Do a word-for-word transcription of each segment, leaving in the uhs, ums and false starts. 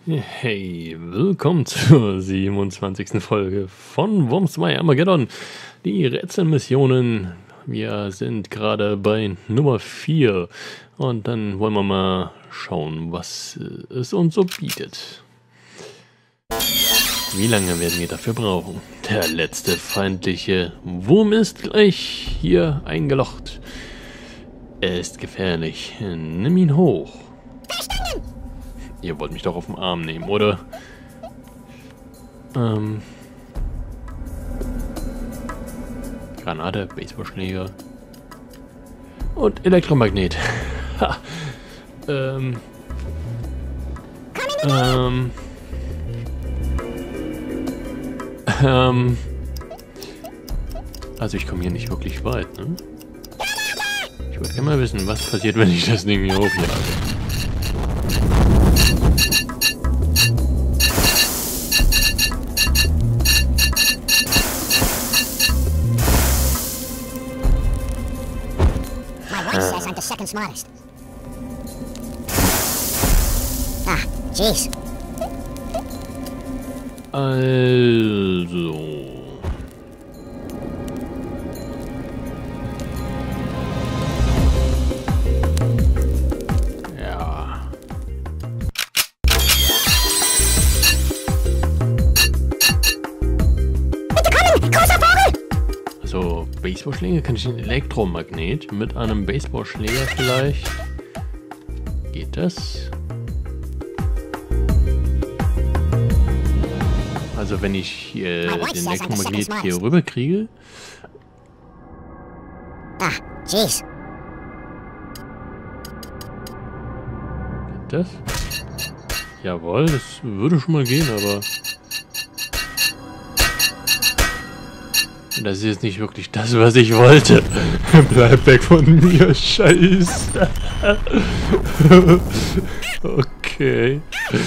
Hey, willkommen zur siebenundzwanzigsten Folge von Worms zwei Armageddon. Die Rätselmissionen, wir sind gerade bei Nummer vier und dann wollen wir mal schauen, was es uns so bietet. Wie lange werden wir dafür brauchen? Der letzte feindliche Wurm ist gleich hier eingelocht. Er ist gefährlich. Nimm ihn hoch. Ihr wollt mich doch auf den Arm nehmen, oder? Ähm. Granate, Baseballschläger. Und Elektromagnet. Ha. Ähm. Ähm. Ähm. Also ich komme hier nicht wirklich weit, ne? Ich würde gerne mal wissen, was passiert, wenn ich das Ding hier hochjage. Second smartest. Ah, jeez. Also. Ja. Bitte kommen! Großer Vogel! Also, Baseballschläger kann ich ein Elektromagnet mit einem Baseballschläger vielleicht. Geht das? Also wenn ich äh, den Elektromagnet hier rüber kriege. Ah, jeez. Geht das? Jawohl, das würde schon mal gehen, aber das ist jetzt nicht wirklich das, was ich wollte. Bleib weg von mir, Scheiße. Okay.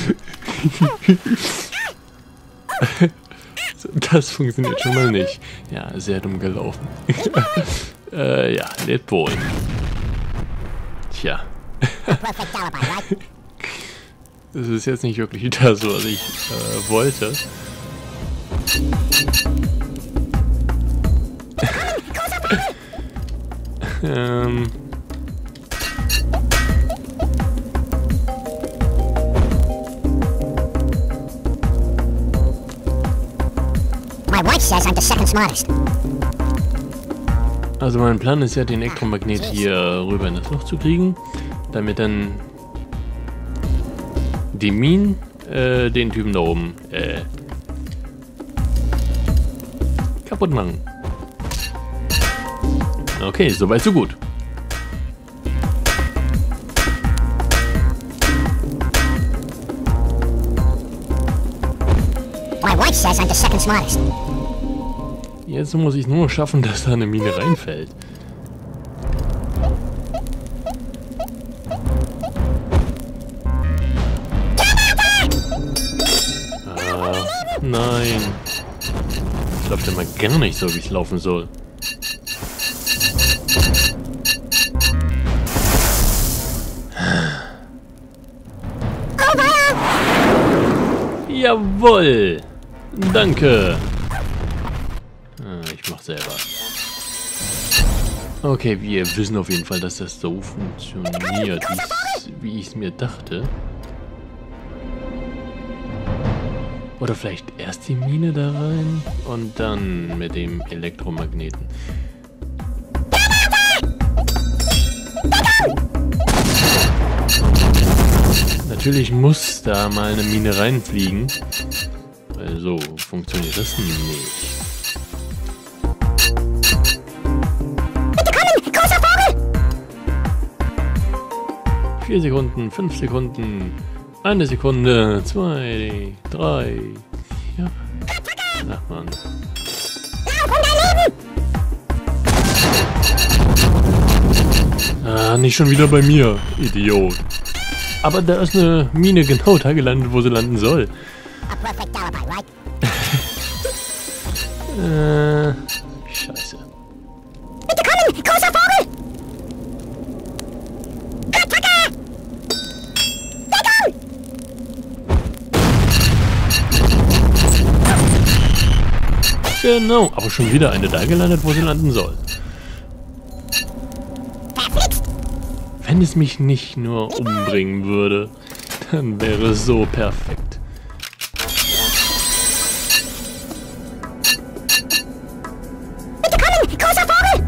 Das funktioniert schon mal nicht. Ja, sehr dumm gelaufen. äh, ja, Let Boy. Tja. Das ist jetzt nicht wirklich das, was ich äh, wollte. ähm... My wife says I'm the second smartest. Also mein Plan ist ja, den Elektromagnet hier rüber in das Loch zu kriegen, damit dann die Minen äh, den Typen da oben äh, kaputt machen. Okay, soweit so gut. My wife says I'm the second smartest. Jetzt muss ich nur schaffen, dass da eine Mine reinfällt. Ah, nein. Das läuft immer gar nicht so, wie es laufen soll. Jawohl! Danke! Ah, ich mach selber. Okay, wir wissen auf jeden Fall, dass das so funktioniert, wie ich es mir dachte. Oder vielleicht erst die Mine da rein und dann mit dem Elektromagneten. Natürlich muss da mal eine Mine reinfliegen. Also funktioniert das nicht. Bitte kommen! Großer Vogel! Vier Sekunden, fünf Sekunden, eine Sekunde, zwei, drei, ja. Ach man. Ah, nicht schon wieder bei mir, Idiot. Aber da ist eine Mine genau da gelandet, wo sie landen soll. A perfect alibi, right? äh, scheiße. Bitte kommen! Großer Vogel! Attacke! Deckung! Genau, aber schon wieder eine da gelandet, wo sie landen soll. Wenn es mich nicht nur umbringen würde, dann wäre es so perfekt. Großer Vogel!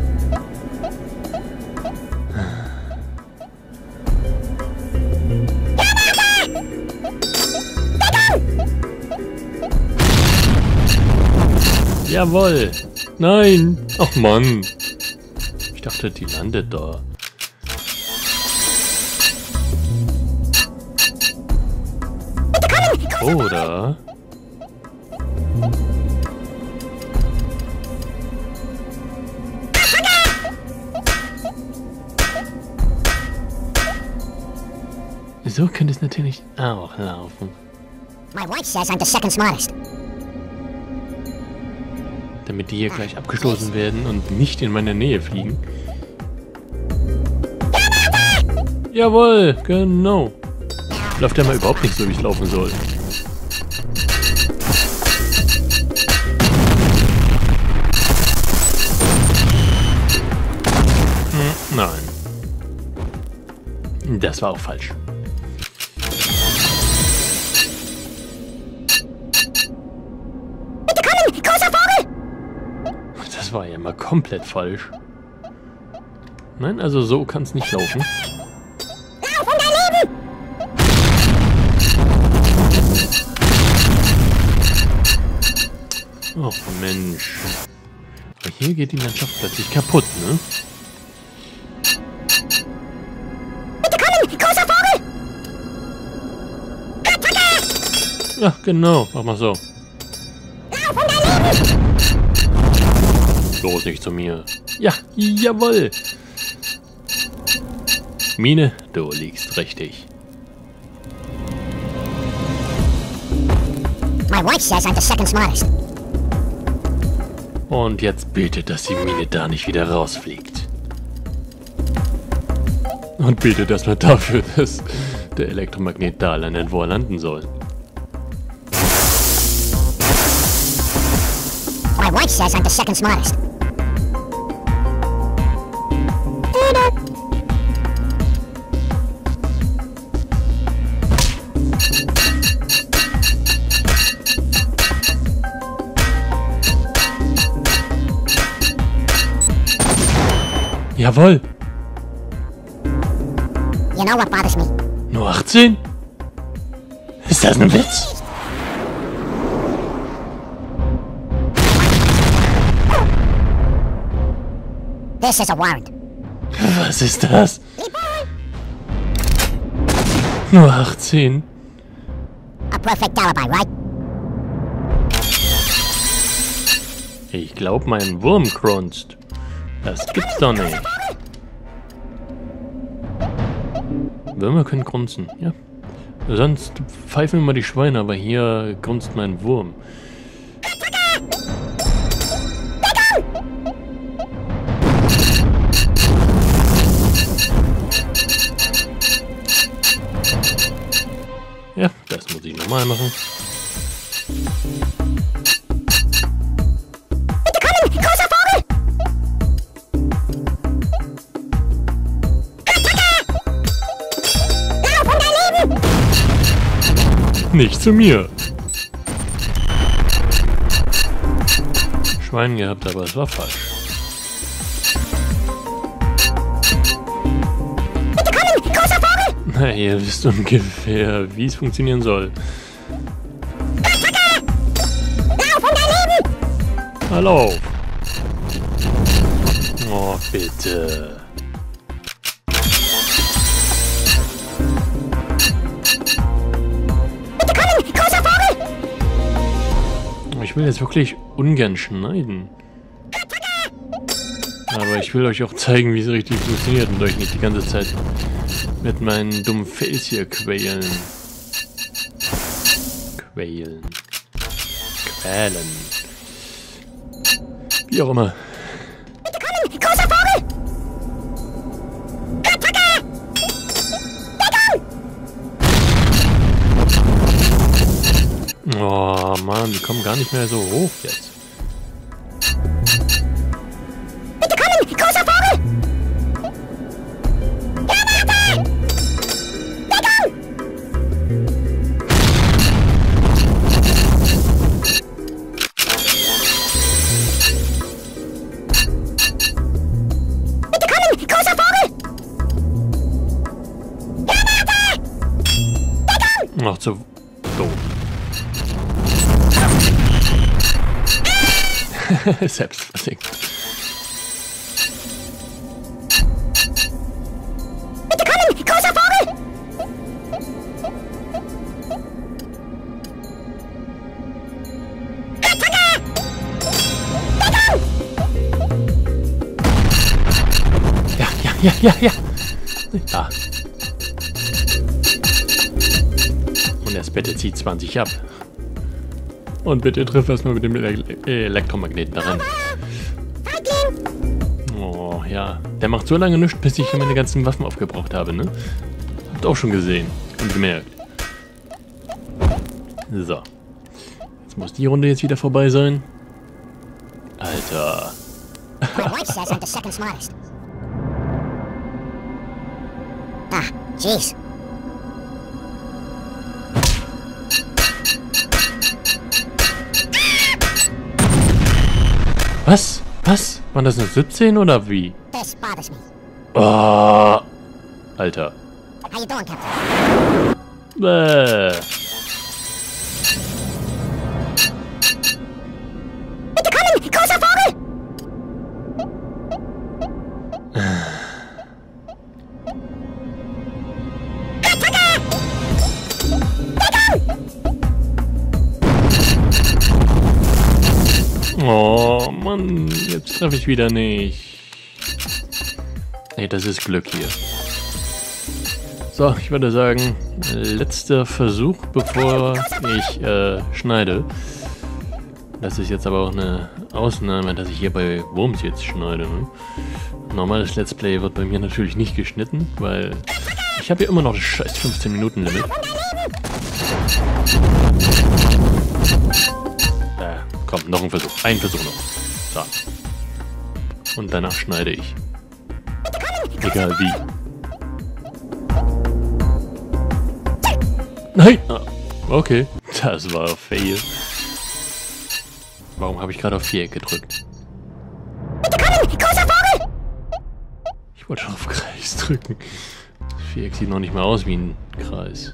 Jawohl! Nein! Ach Mann! Ich dachte, die landet da. Oder? So könnte es natürlich auch laufen. My wife says I'm the second smartest. Damit die hier gleich abgestoßen werden und nicht in meine Nähe fliegen. Jawohl, genau. Läuft ja mal überhaupt nicht so, wie es laufen soll. Hm, nein. Das war auch falsch. Bitte kommen! Großer Vogel! Das war ja mal komplett falsch. Nein, also so kann es nicht laufen. Lauf um dein Leben! Oh Mensch. Aber hier geht die Landschaft plötzlich kaputt, ne? Bitte kommen! Großer Vogel! Ja, genau. Mach mal so. Lauf um dein Leben! Bloß nicht zu mir. Ja, jawohl. Mine, du liegst richtig. My wife says I'm the second smartest. Und jetzt betet, dass die Mine da nicht wieder rausfliegt. Und betet erstmal dafür, dass der Elektromagnet da landet, wo er landen soll. My wife says I'm the second smartest. Jawohl. You know what bothers me? Nur achtzehn? Ist das ein Witz? This is a warrant. Was ist das? Nur achtzehn? A perfect alibi, right? Ich glaub, mein Wurm grunzt. Das gibt's doch nicht. Würmer können grunzen, ja. Sonst pfeifen immer die Schweine, aber hier grunzt mein Wurm. Ja, das muss ich nochmal machen. Bitte kommen! Großer Vogel! Lauf um dein Leben! Nicht zu mir. Schwein gehabt, aber es war falsch. Bitte kommen! Großer Vogel! Na, ihr wisst ungefähr, wie es funktionieren soll. Lauf um dein Leben! Hallo. Oh, bitte. Bitte kommen! Großer Vogel! Ich will jetzt wirklich ungern schneiden. Aber ich will euch auch zeigen, wie es richtig funktioniert und euch nicht die ganze Zeit mit meinen dummen Fails hier quälen. Quälen. Quälen. Wie auch immer. Bitte kommen! Großer Vogel! Oh Mann, die kommen gar nicht mehr so hoch jetzt. noch zu... So. Selbst versinkt. Bitte kommen! Großer Vogel! Ja, ja, ja, ja, ja. Da. Und das bitte zieht zwanzig ab. Und bitte triff erstmal mit dem Ele Elektromagneten daran. Oh, ja. Der macht so lange nichts, bis ich meine ganzen Waffen aufgebraucht habe, ne? Habt auch schon gesehen und gemerkt. So. Jetzt muss die Runde jetzt wieder vorbei sein. Alter. My wife says I'm the second smartest. Ah, jeez. Was? Was? Waren das nur siebzehn oder wie? This bothers me. Oh. Alter. How you doing, Captain? Bäh. Bitte kommen! Großer Vogel! Oh Mann, jetzt treffe ich wieder nicht. Ey, das ist Glück hier. So, ich würde sagen, letzter Versuch, bevor ich äh, schneide. Das ist jetzt aber auch eine Ausnahme, dass ich hier bei Worms jetzt schneide. Ne? Normales Let's Play wird bei mir natürlich nicht geschnitten, weil ich habe ja immer noch das scheiß fünfzehn Minuten Limit. Da, komm, noch ein Versuch. Ein Versuch noch. So. Und danach schneide ich. Egal wie. Nein! Ah, okay, das war Fail. Warum habe ich gerade auf Viereck gedrückt? Großer Vogel! Ich wollte schon auf Kreis drücken. Das Viereck sieht noch nicht mal aus wie ein Kreis.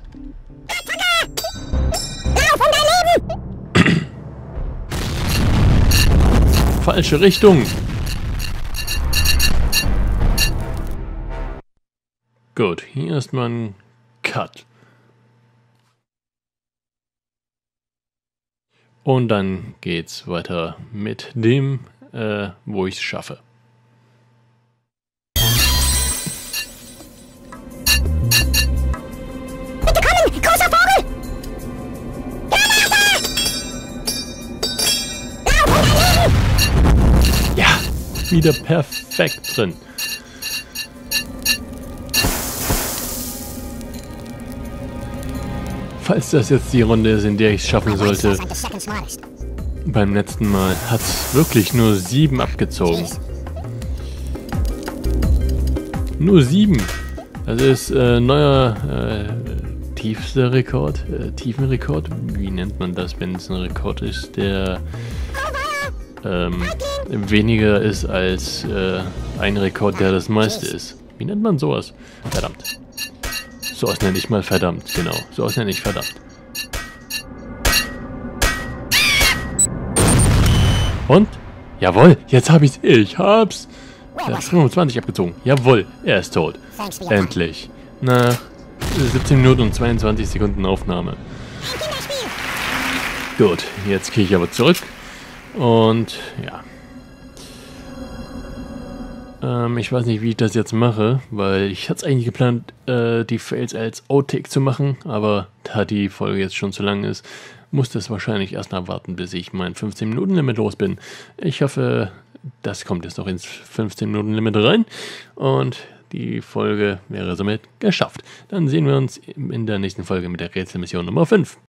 Lauf um dein Leben! Falsche Richtung! Gut, hier erstmal ein Cut. Und dann geht's weiter mit dem, äh, wo ich es schaffe. Bitte kommen! Großer Vogel! Ja, wieder perfekt drin. Falls das jetzt die Runde ist, in der ich es schaffen sollte, I'm the second smartest. beim letzten Mal hat es wirklich nur sieben abgezogen. Jeez. Nur sieben. Das ist äh, neuer äh, tiefster Rekord, äh, Tiefenrekord. Wie nennt man das, wenn es ein Rekord ist, der ähm, weniger ist als äh, ein Rekord, der das meiste ist. Wie nennt man sowas? Verdammt. Sowas nenne ich mal verdammt, genau. Sowas nenne ich verdammt. Und? Jawohl, jetzt hab ich's. Ich hab's. Er hat fünfundzwanzig abgezogen. Jawohl, er ist tot. Thanks for your time. Endlich. Nach siebzehn Minuten und zweiundzwanzig Sekunden Aufnahme. Gut, jetzt gehe ich aber zurück. Und ja. Ähm, ich weiß nicht, wie ich das jetzt mache, weil ich hatte es eigentlich geplant, äh, die Fails als Outtake zu machen, aber da die Folge jetzt schon zu lang ist, muss das wahrscheinlich erst mal warten, bis ich mein fünfzehn Minuten Limit los bin. Ich hoffe, das kommt jetzt noch ins fünfzehn Minuten Limit rein und die Folge wäre somit geschafft. Dann sehen wir uns in der nächsten Folge mit der Rätselmission Nummer fünf.